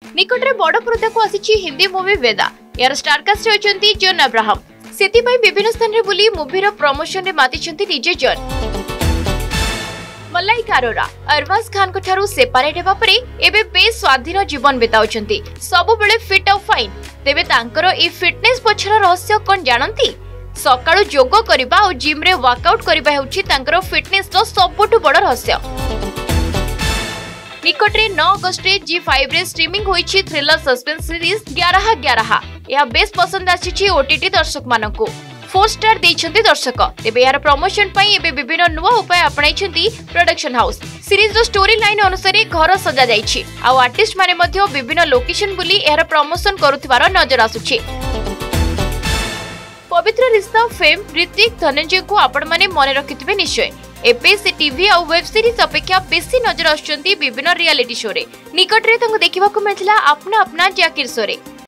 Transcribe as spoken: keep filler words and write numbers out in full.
निकटरे बड़ पर्दा को आसी हिंदी मूवी वेदा। यार स्टारकास्ट होचंती जॉन अब्राहम। सेति पई विभिन्न स्थान रे बुली मूवी रो प्रमोशन रे मातिचंती निजे जॉन। मलाइका अरोरा अरबाज खान को ठारू सेपरेट हेबा परे एबे बेस स्वाधीन जीवन बिताउचंती। सब बेले फिट और फाइन। तेबे तांकर ई फिटनेस पछर रहस्य कोन जानंती? सकाळु जोग करिबा और जिम रे वर्कआउट करिबा हेउची तांकर फिटनेस रो सबटु बड़ रहस्य। निकटरे नौ अगस्त रे जी फाइव रे स्ट्रीमिंग होईची थ्रिलर सस्पेंस सीरीज ग्यारह ग्यारह। यह बेस पसंद आसीची ओटीटी दर्शक मानकु। फोर स्टार देइछंती दर्शक। तेबे यार प्रमोशन पई एबे विभिन्न नुवा उपाय अपनाइछंती प्रोडक्शन हाउस। सीरीज रो स्टोरी लाइन अनुसार घर सजा जाइछि आ आर्टिस्ट माने मध्ये विभिन्न लोकेशन बुली यार प्रमोशन करुथिबार नजर आसुछि। पवित्र रिश्ता फेम ऋतिक धनंजय को आपण माने मने रखिथिबे निश्चय। एबे से टीवी और वेब सीरीज अपेक्षा बेसी नजर आछंती विभिन्न रियलिटी शो रे। निकट रे तंग देखिबा को मिलथिला अपना अपना जाकिर शो रे।